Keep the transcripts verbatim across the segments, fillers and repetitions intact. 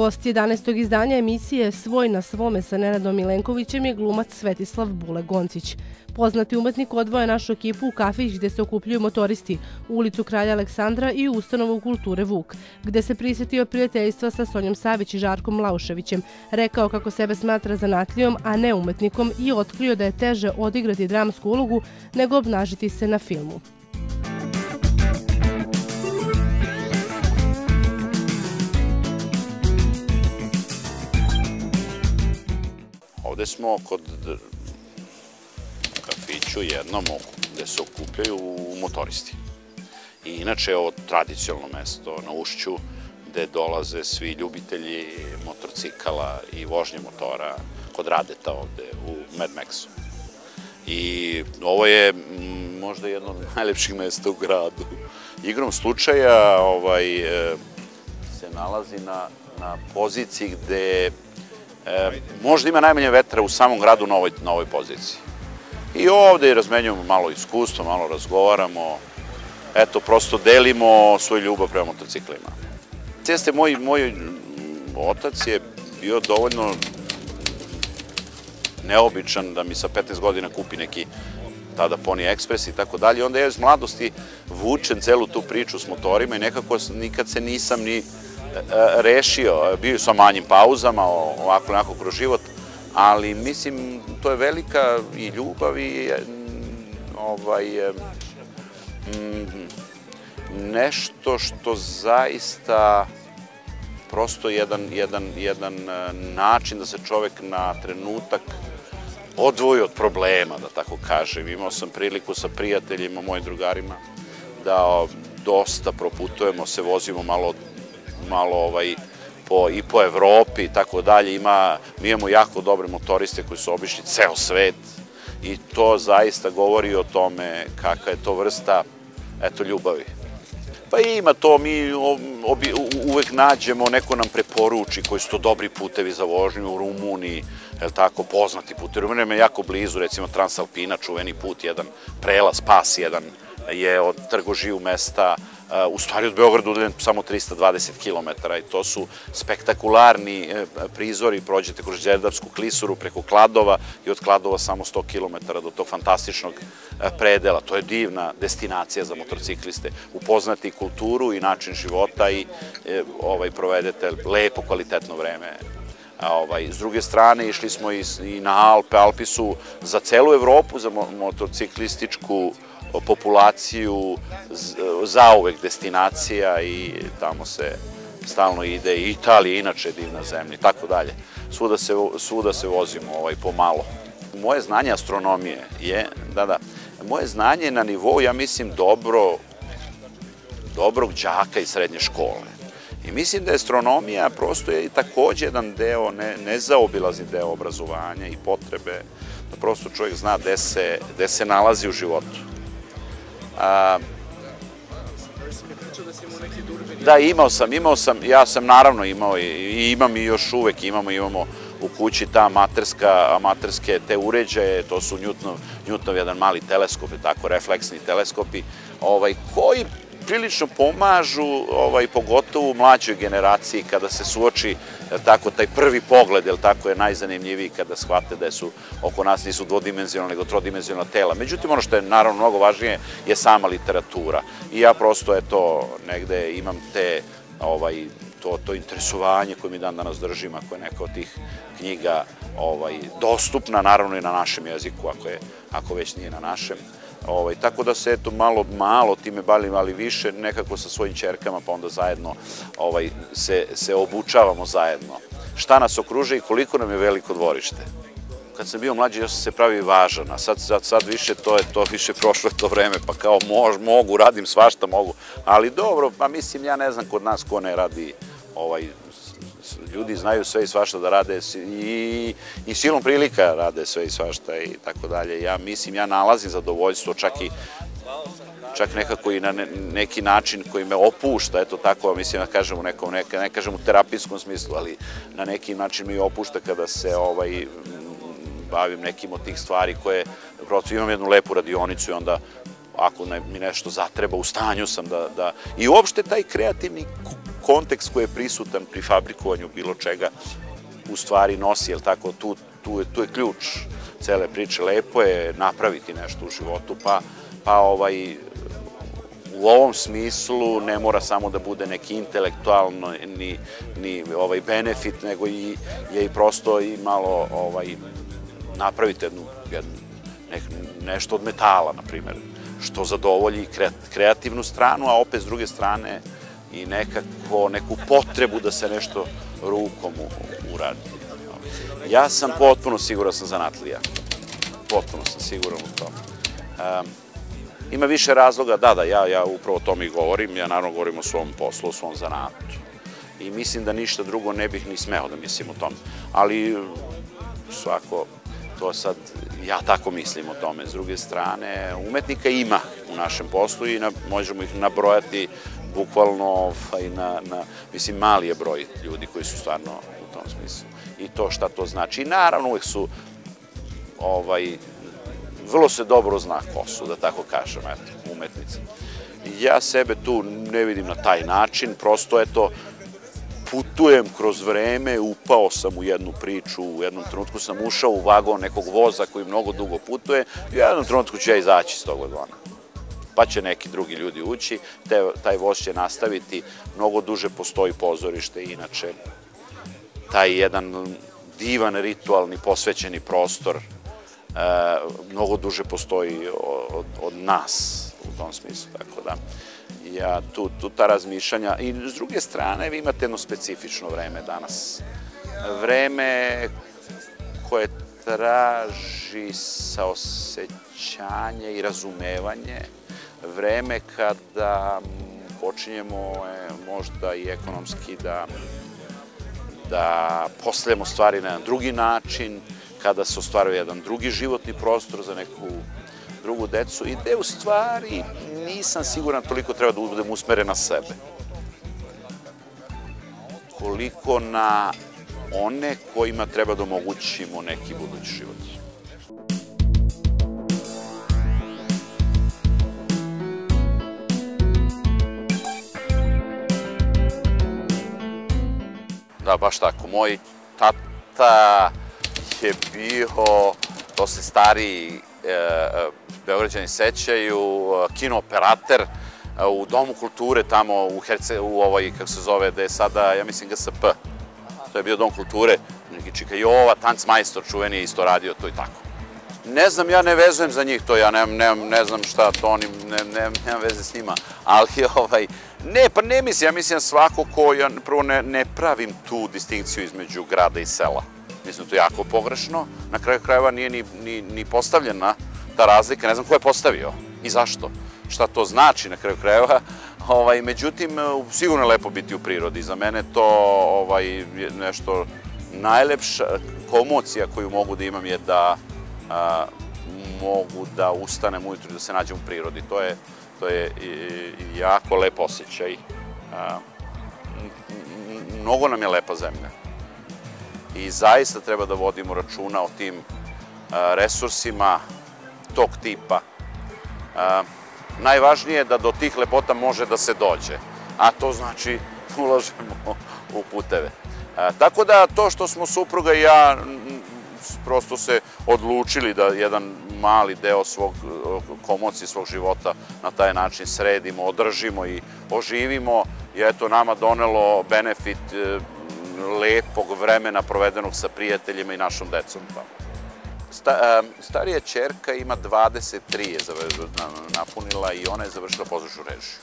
Gost jedanaestog izdanja emisije Svoj na svome sa Nenadom Milenkovićem je glumac Svetislav Bule Goncić. Poznati umetnik odvoja našu ekipu u kafić gde se okupljuju motoristi, u ulicu Kralja Aleksandra i u ustanovu kulture Vuk, gde se prisjetio prijateljstva sa Sonjom Savić i Žarkom Lauševićem, rekao kako sebe smatra zanatlijom, a ne umetnikom i otkrio da je teže odigrati dramsku ulogu nego obnažiti se na filmu. Ovde smo kod kafiću jednom gde se okupljaju motoristi. I inače je ovo tradicionalno mesto na Ušću gde dolaze svi ljubitelji motorcikala i vožnje motora kod Radeta ovde u Mad Maxu. I ovo je možda jedno od najlepših mesta u gradu. Igrom slučaja se nalazi na poziciji gde možda ima najmanje vetra u samom gradu na ovoj poziciji. I ovde razmenjujemo malo iskustva, malo razgovaramo, eto, prosto delimo svoju ljubav prema motociklima. Jeste, moj otac je bio dovoljno neobičan da mi sa petnaest godina kupi neki tada Pony Express i tako dalje. Onda ja iz mladosti vučem celu tu priču s motorima i nekako nikad se nisam ni rešio, bio sa manjim pauzama, ovako onako kroz život, ali mislim, to je velika i ljubav i nešto što zaista prosto jedan način da se čovek na trenutak odvoji od problema, da tako kažem. Imao sam priliku sa prijateljima, mojim drugarima, da dosta proputujemo, se vozimo malo malo i po Evropi i tako dalje. Mi imamo jako dobre motoriste koji su obišli ceo svet i to zaista govori o tome kakva je to vrsta, eto, ljubavi. Pa ima to, mi uvek nađemo, neko nam preporuči koji su to dobri putevi za vožnju u Rumuniji, je li tako, poznati putevi. Rumunija je jako blizu, recimo Transalpina, čuveni put, jedan prelaz, pas jedan je od Trgožiju mesta, u stvari od Beograda udaljen samo trista dvadeset kilometara i to su spektakularni prizori, prođete kroz Đerdapsku klisuru preko Kladova i od Kladova samo sto kilometara do tog fantastičnog predela. To je divna destinacija za motorcikliste. Upoznati kulturu i način života i provedete lepo, kvalitetno vreme. S druge strane, išli smo i na Alpe. Alpi su za celu Evropu, za motociklističku populaciju zauvek destinacija i tamo se stalno ide. I Italija inače je divna zemlja i tako dalje. Svuda se vozimo pomalo. Moje znanje astronomije je, da, da, moje znanje je na nivou, ja mislim, dobrog đaka iz srednje škole. I mislim da je astronomija prosto je takođe jedan deo, nezaobilazni deo obrazovanja i potrebe da prosto čovjek zna gde se nalazi u životu. Da, imao sam, imao sam, ja sam naravno imao i imam i još uvek imamo, imamo u kući ta amaterske te uređaje, to su Newtonov jedan mali teleskop, tako, refleksni teleskopi, koji prilično pomažu, pogotovo u mlađoj generaciji kada se suoči tako taj prvi pogled, jer tako je najzanimljiviji kada shvate da su oko nas nisu dvodimenzionalna nego trodimenzionalna tela. Međutim, ono što je naravno mnogo važnije je sama literatura. I ja prosto, eto, negde imam te, to interesovanje koje mi dan danas držim, ako je neka od tih knjiga dostupna, naravno i na našem jeziku, ako već nije na našem. Tako da se, eto, malo, malo time bavim, ali više nekako sa svojim ćerkama, pa onda zajedno se obučavamo zajedno. Šta nas okruže i koliko nam je veliko dvorište. Kad sam bio mlađi, ja sam se pravio važan, a sad više to je to, više prošlo je to vreme, pa kao mogu, radim svašta, mogu. Ali dobro, pa mislim, ja ne znam kod nas ko ne radi, ljudi znaju sve i svašta da rade i silom prilika rade sve i svašta i tako dalje. Ja mislim, ja nalazim zadovoljstvo, čak nekako i na neki način koji me opušta, eto tako, mislim da kažem u nekom, ne kažem u terapijskom smislu, ali na neki način mi opušta kada se bavim nekim od tih stvari koje, prosto imam jednu lepu radionicu i onda ako mi nešto zatreba, u stanju sam da... I uopšte taj kreativni kontekst koji je prisutan pri fabrikovanju bilo čega u stvari nosi, jel tako, tu, tu, je, tu je ključ cele priče. Lepo je napraviti nešto u životu, pa, pa ovaj, u ovom smislu ne mora samo da bude neki intelektualno ni, ni ovaj benefit, nego i, je i prosto i malo ovaj, napraviti jednu, jednu, ne, nešto od metala, na primjer, što zadovolji kreativnu stranu, a opet s druge strane i nekako, neku potrebu da se nešto rukom uradi. Ja sam potpuno siguran sam zanatlija. Potpuno sam siguran u tome. Um, ima više razloga, da, da, ja, ja upravo o tome i govorim, ja naravno govorim o svom poslu, o svom zanatu. I mislim da ništa drugo ne bih ni smeo da mislim o tome. Ali svako, to sad, ja tako mislim o tome. S druge strane, umetnika ima u našem poslu i na, možemo ih nabrojati bukvalno ovaj, na, na, mislim, mali je broj ljudi koji su stvarno u tom smislu. I to šta to znači. I naravno uvek su, ovaj, vrlo se dobro zna ko su, da tako kažem, eto, umetnici. Ja sebe tu ne vidim na taj način, prosto, eto, putujem kroz vreme, upao sam u jednu priču, u jednom trenutku sam ušao u vagon nekog voza koji mnogo dugo putuje i u jednom trenutku ću ja izaći iz tog vagona. Pa će neki drugi ljudi ući, te, taj voz će nastaviti, mnogo duže postoji pozorište, inače taj jedan divan ritualni posvećeni prostor e, mnogo duže postoji od, od nas u tom smislu, tako da ja tu, tu ta razmišljanja i s druge strane vi imate jedno specifično vreme danas. Vreme koje traži saosećanje i razumevanje, vreme kada počinjemo možda i ekonomski da, da postavljamo stvari na jedan drugi način, kada se ostvaruje jedan drugi životni prostor za neku drugu decu i gde u stvari nisam siguran toliko treba da budem usmeren na sebe. Koliko na one kojima treba da omogućimo neki budući život. Da, baš tako. Moj tata je bio, to se stariji Beograđani sećaju, kinooperater u Domu kulture tamo u Herce, u ovoj, kako se zove, gde je sada, ja mislim, G S P. To je bio Dom kulture, neki Čika Jova, tancmajstor čuveni je isto radio to i tako. Ne znam, ja ne vezujem za njih to, ja ne, ne, ne znam šta to, oni, ne, ne, nemam veze s njima, ali ovaj, ne, pa ne mislim, ja mislim svako ko, ja prvo ne, ne pravim tu distinkciju između grada i sela. Mislim da to je jako pogrešno, na kraju krajeva nije ni, ni, ni postavljena ta razlika, ne znam ko je postavio i zašto, šta to znači na kraju krajeva. Ovaj, međutim, sigurno je lepo biti u prirodi, za mene to ovaj, nešto najlepša komocija koju mogu da imam je da a, mogu da ustanem ujutru i da se nađem u prirodi. To je, to je i, jako lep osjećaj. A, mnogo nam je lepa zemlja. I zaista treba da vodimo računa o tim a, resursima tog tipa. A, najvažnije je da do tih lepota može da se dođe, a to znači ulažemo u puteve. A, tako da to što smo supruga i ja prosto se odlučili da jedan mali deo svog komocije, svog života na taj način sredimo, održimo i oživimo, je eto nama donelo benefit lepog vremena provedenog sa prijateljima i našom decom. Sta, starija ćerka ima dvadeset tri je napunila i ona je završila pozorišnu režiju.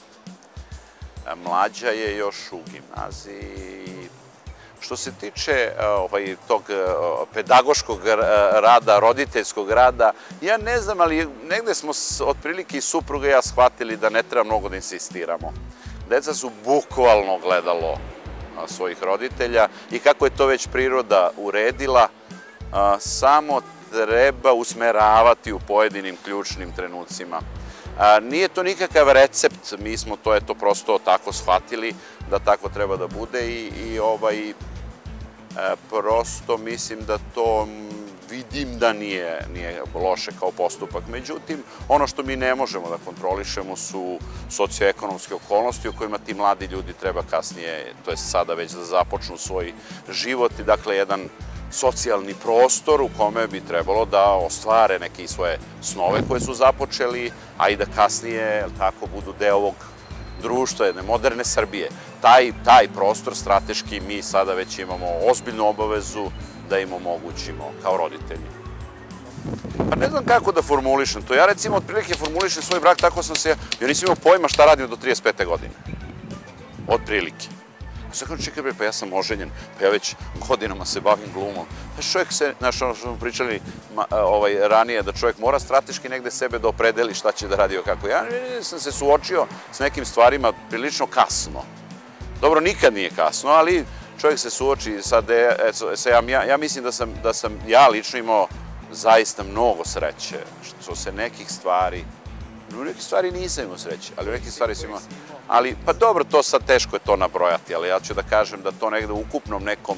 Mlađa je još u gimnaziji. Što se tiče ovaj, tog pedagoškog rada, roditeljskog rada, ja ne znam, ali negde smo otprilike i supruga i ja shvatili da ne treba mnogo da insistiramo. Deca su bukvalno gledalo svojih roditelja i kako je to već priroda uredila, samo treba usmeravati u pojedinim ključnim trenucima. Nije to nikakav recept, mi smo to eto prosto tako shvatili da tako treba da bude i, i ovaj, prosto mislim da to vidim da nije loše kao postupak. Međutim, ono što mi ne možemo da kontrolišemo su socioekonomske okolnosti u kojima ti mladi ljudi treba kasnije, to je sada već da započnu svoj život i dakle jedan socijalni prostor u kome bi trebalo da ostvare neke svoje snove koje su započeli, a i da kasnije tako budu deo ovog društva, jedne moderne Srbije. Taj, taj prostor strateški mi sada već imamo ozbiljnu obavezu da im omogućimo kao roditelji. Pa ne znam kako da formulišem to. Ja recimo otprilike formulišem svoj brak tako sam se, ja nisam imao pojma šta radim do trideset pete godine. Otprilike. Sad kao čekaj bre, pa ja sam oženjen, pa ja već godinama se bavim glumom. Pa čovjek se, znaš ono što smo pričali ranije, da čovjek mora strateški negde sebe da opredeli šta će da radi o kako. Ja sam se suočio s nekim stvarima prilično kasno. Dobro, nikad nije kasno, ali čovjek se suoči sad, ja mislim da sam ja lično imao zaista mnogo sreće, što se nekih stvari, u nekih stvari nisam imao sreće, ali u nekih stvari sam imao, ali pa dobro, to sad teško je to nabrojati, ali ja ću da kažem da to negde u ukupnom nekom,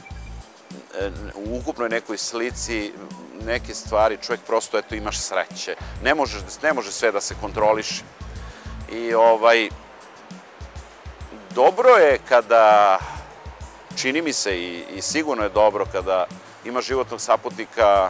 u ukupnoj nekoj slici, neke stvari, čovjek prosto, eto, imaš sreće, ne može sve da se kontroliše i ovaj, dobro je kada, čini mi se i sigurno je dobro kada ima životnog saputnika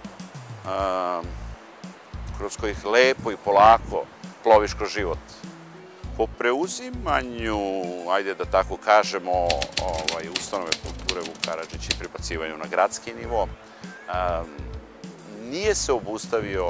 kroz kojih lepo i polako ploviš kroz život. Po preuzimanju, ajde da tako kažemo, ustanove kulture Vuk Karadžić i prebacivanju na gradski nivo, nije se obustavio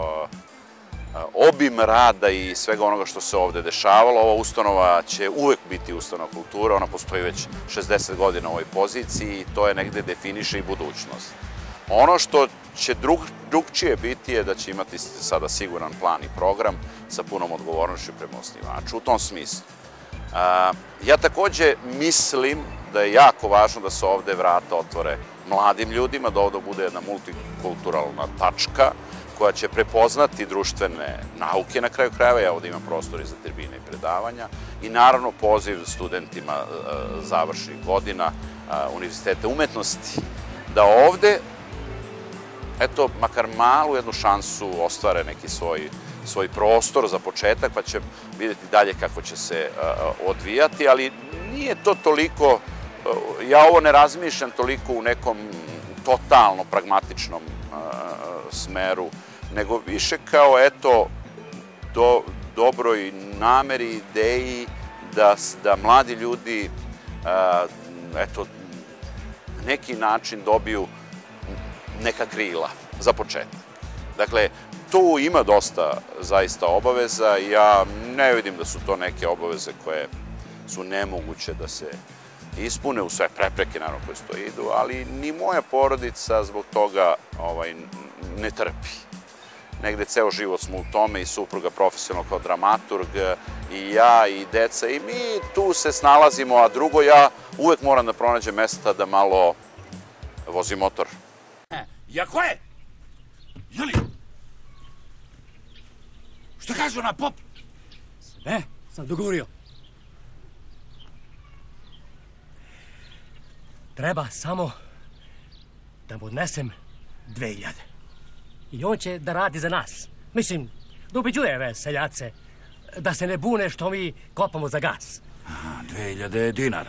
obim rada i svega onoga što se ovde dešavalo. Ova ustanova će uvek biti ustanova kulture, ona postoji već šezdeset godina u ovoj poziciji i to je negde definiše i budućnost. Ono što će drugčije biti je da će imati sada siguran plan i program sa punom odgovornošću prema osnivaču. U tom smislu. Ja takođe mislim da je jako važno da se ovde vrata otvore mladim ljudima, da ovde bude jedna multikulturalna tačka koja će prepoznati društvene nauke na kraju krajeva, ja ovde imam prostor i za tribine i predavanja, i naravno poziv studentima završnih godina Univerziteta umetnosti, da ovde, eto, makar malu jednu šansu ostvare neki svoj prostor za početak, pa će vidjeti dalje kako će se odvijati, ali nije to toliko, ja ovo ne razmišljam toliko u nekom totalno pragmatičnom smeru, nego više kao, eto, dobroj nameri, ideji da mladi ljudi, eto, na neki način dobiju neka krila za početak. Dakle, tu ima dosta zaista obaveza i ja ne vidim da su to neke obaveze koje su nemoguće da se ispune u sve prepreke, naravno, koje sto idu, ali ni moja porodica zbog toga ne trpi. Negde ceo život smo u tome i supruga profesionalno kao dramaturg i ja i deca i mi tu se snalazimo, a drugo ja uvek moram da pronađem mesta da malo vozim motor. Jako je? Jeli? Što kaže ona pop? Sve sam dogovorio. Treba samo da mu odnesem dve hiljade. I on će da radi za nas. Mislim, da ubeđuje ove seljace da se ne bune što mi kopamo za gas. Aha, dve hiljade dinara.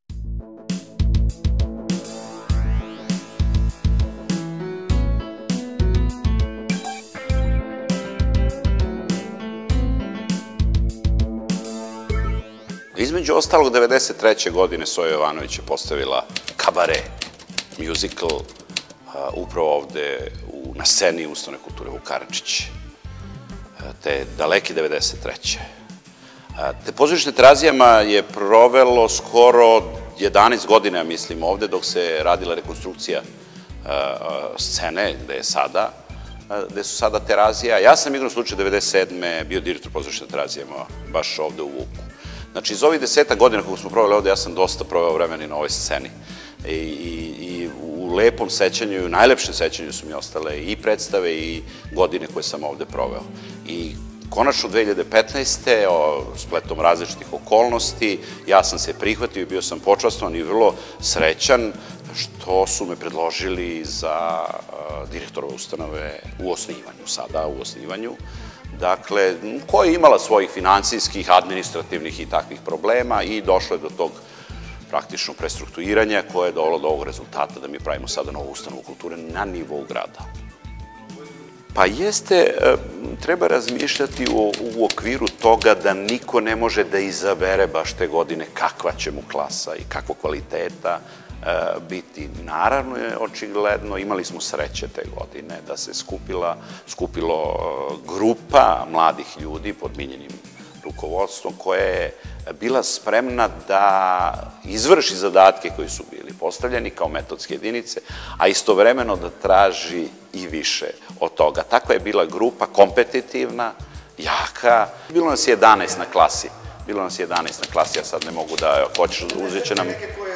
Između ostalog, devedeset treće godine Soja Jovanović je postavila Kabare, musical, upravo ovde na sceni ustanove kulture Vuk Karadžić, te daleke devedeset treće. Te pozorište Terazijama je provelo skoro jedanaest godina, mislim, ovde, dok se radila rekonstrukcija scene, gde je sada, gde su sada Terazija. Ja sam igrom slučaju devedeset sedme bio direktor pozorišta Terazijama, baš ovde u Vuku. Znači, iz ovih deseta godina kako smo proveli ovde, ja sam dosta proveo vremena na ovoj sceni. I u lepom sećanju i u najlepšem sećanju su mi ostale i predstave i godine koje sam ovde proveo. I konačno dve hiljade petnaeste. spletom različitih okolnosti, ja sam se prihvatio i bio sam počastvan i vrlo srećan što su me predložili za direktora ustanove u osnivanju, sada u osnivanju, dakle, koja je imala svojih finansijskih, administrativnih i takvih problema i došlo je do tog praktično prestrukturiranja koje je dovelo do ovog rezultata da mi pravimo sada novu ustanovu kulture na nivou grada. Pa jeste, treba razmišljati u okviru toga da niko ne može da izabere baš te godine kakva će mu klasa i kakvog kvaliteta biti. Naravno je očigledno, imali smo sreće te godine da se skupilo grupa mladih ljudi pod Miljenim rukovodstvom koja je bila spremna da izvrši zadatke koji su bili postavljeni kao metodske jedinice, a istovremeno da traži i više od toga. Takva je bila grupa, kompetitivna, jaka. Bilo nas je jedanaest na klasi. Bilo nas je jedanaest na klasi, ja sad ne mogu da, ako hoćeš, uzet će nam...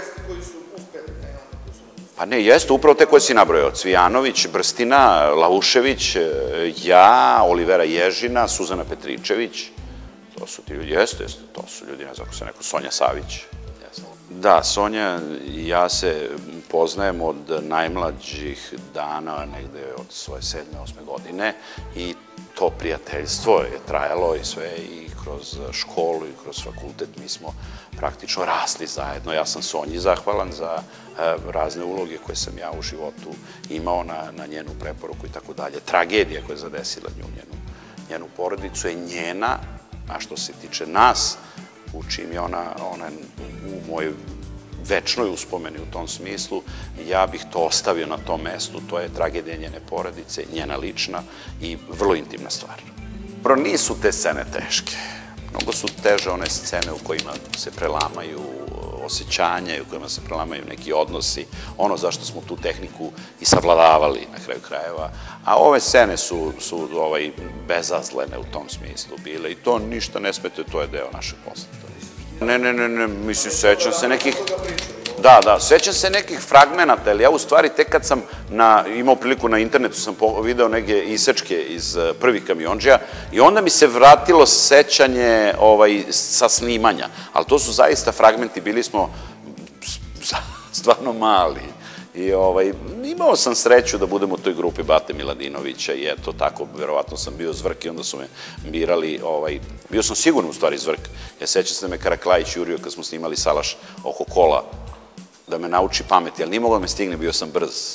Pa ne, jeste, upravo te koje si nabrojao. Cvijanović, Brstina, Laušević, ja, Olivera Ježina, Suzana Petričević. To su ti ljudi, jeste, jeste, to su ljudi, ne znam ako se neko, Sonja Savić. Da, Sonja i ja se poznajem od najmlađih dana, negde od svoje sedme, osme godine i to prijateljstvo je trajalo i sve i kroz školu i kroz fakultet mi smo praktično rasli zajedno. Ja sam Sonji zahvalan za razne uloge koje sam ja u životu imao na njenu preporuku i tako dalje. Tragedija koja je zadesila nju, njenu porodicu je njena, a što se tiče nas, u čim je ona u mojoj večnoj uspomeni u tom smislu, ja bih to ostavio na tom mestu. To je tragedija njene porodice, njena lična i vrlo intimna stvar. Pro nisu te scene teške. Mnogo su teže one scene u kojima se prelamaju osjećanja i u kojima se prelamaju neki odnosi, ono zašto smo tu tehniku i savladavali na kraju krajeva. A ove scene su bezazlene u tom smislu bile i to ništa ne smete, to je deo našeg posla. Ne, ne, ne, ne, mislim, sećam se nekih... Da, da, sećam se nekih fragmenata, ali ja u stvari tek kad sam imao priliku na internetu sam video neke isečke iz prvih Kamiondžija i onda mi se vratilo sećanje sa snimanja, ali to su zaista fragmenti, bili smo stvarno mali. I imao sam sreću da budem u toj grupi Bate Miladinovića i eto tako, verovatno sam bio Zvrk i onda su me birali, bio sam sigurno u stvari Zvrk, ja sećam se da me Karaklajić jurio kad smo snimali Salaš oko kola, da me nauči pameti, ali nije mogao da me stigne, bio sam brz.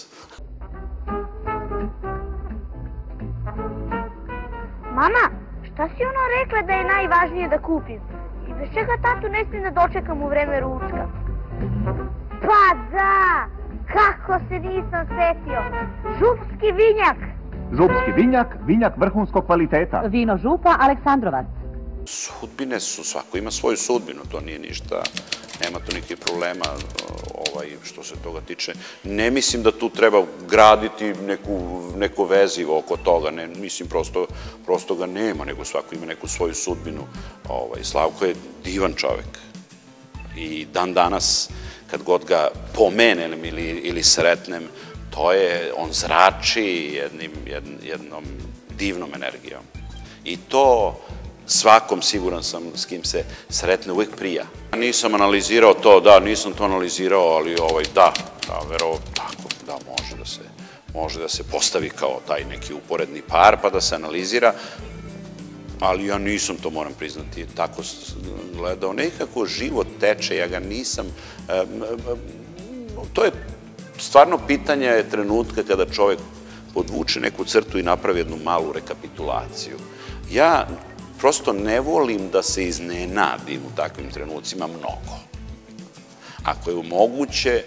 Mama, šta si ono rekla da je najvažnije da kupim? I bez čega tatu ne smijem da dočekam u vreme ručka? Pa da! Kako se nisam setio? Župski vinjak! Župski vinjak, vinjak vrhunskog kvaliteta. Vino Župa Aleksandrovac. Sudbine su, svako ima svoju sudbinu, to nije ništa, nema tu nikakvih problema što se toga tiče. Ne mislim da tu treba graditi neku vezivo oko toga, mislim prosto ga nema, nego svako ima neku svoju sudbinu. Slavko je divan čovek i dan danas kad god ga pomenem ili sretnem, to je, on zrači jednom divnom energijom. I to svakom, siguran sam, s kim se sretne, uvek prija. Nisam analizirao to, da, nisam to analizirao, ali da, da, verovo, tako, da, može da se, može da se postavi kao taj neki uporedni par, pa da se analizira, ali ja nisam, to moram priznati, tako gledao. Nekako život teče, ja ga nisam... To je stvarno pitanje trenutka kada čovek podvuče neku crtu i napravi jednu malu rekapitulaciju. Ja prosto ne volim da se iznenadim u takvim trenucima mnogo. Ako je moguće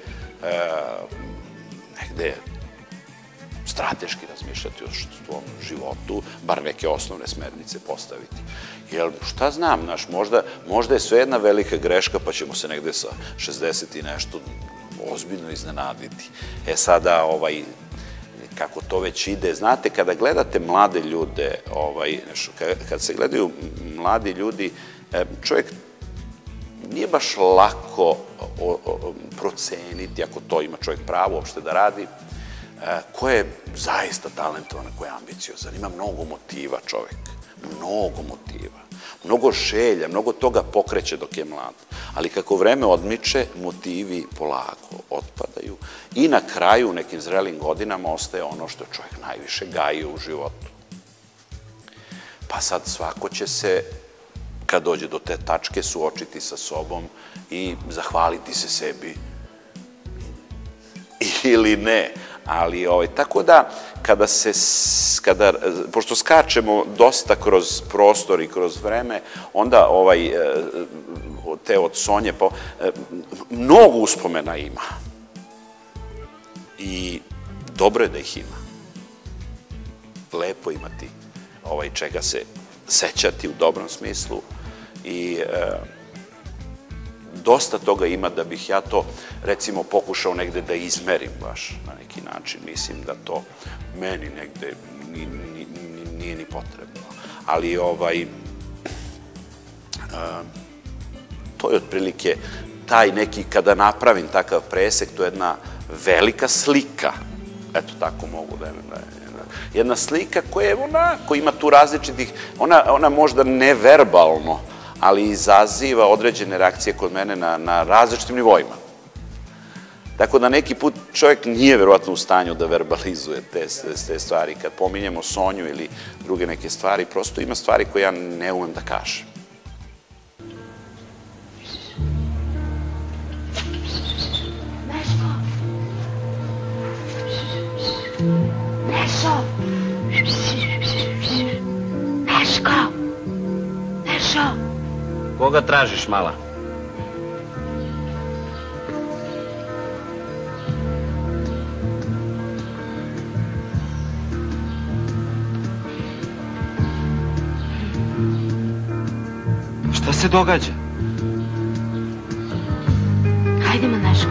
negde strateški razmišljati o svom životu, bar neke osnovne smernice postaviti. Jer šta znam, znaš, možda je sve jedna velika greška pa ćemo se negde sa šezdeset i nešto ozbiljno iznenaditi. E sada, kako to već ide, znate, kada gledate mlade ljude, kad se gledaju mladi ljudi, čovjek nije baš lako proceniti, ako to ima čovjek pravo uopšte da radi, ko je zaista talentovan, ko je ambiciozan. Ima mnogo motiva čovek, mnogo motiva, mnogo želja, mnogo toga pokreće dok je mlad. Ali kako vreme odmiče, motivi polako otpadaju i na kraju u nekim zrelim godinama ostaje ono što čovjek najviše gaji u životu. Pa sad svako će se, kad dođe do te tačke, suočiti sa sobom i zahvaliti se sebi ili ne. Ali, tako da, kada se, kada, pošto skačemo dosta kroz prostor i kroz vreme, onda te od Sonje, mnogo uspomena ima. I dobro je da ih ima. Lepo imati čega se sećati u dobrom smislu i dosta toga ima da bih ja to, recimo, pokušao negde da izmerim baš na neki način. Mislim da to meni negde nije ni potrebno. Ali to je otprilike taj neki, kada napravim takav presek, to je jedna velika slika. Eto, tako mogu da je. Jedna slika koja je onako, ima tu različitih, ona možda neverbalno, ali izaziva određene reakcije kod mene na različitim nivoima. Tako da neki put čovjek nije verovatno u stanju da verbalizuje te stvari. Kad pominjemo Sonju ili druge neke stvari, prosto ima stvari koje ja ne umem da kažem. Neško! Nešo! Neško! Nešo! Koga tražiš, mala? Šta se događa? Hajdemo, Neško.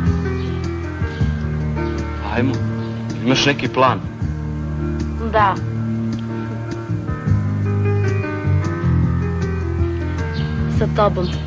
Hajmo. Imaš neki plan? Da. Sa tobom.